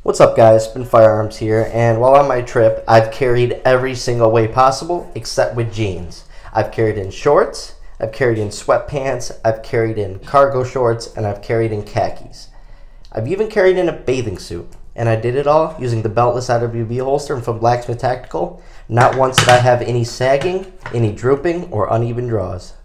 What's up guys, Spin Firearms here, and while on my trip, I've carried every single way possible except with jeans. I've carried in shorts, I've carried in sweatpants, I've carried in cargo shorts, and I've carried in khakis. I've even carried in a bathing suit, and I did it all using the beltless IWB holster from Blacksmith Tactical. Not once did I have any sagging, any drooping, or uneven draws.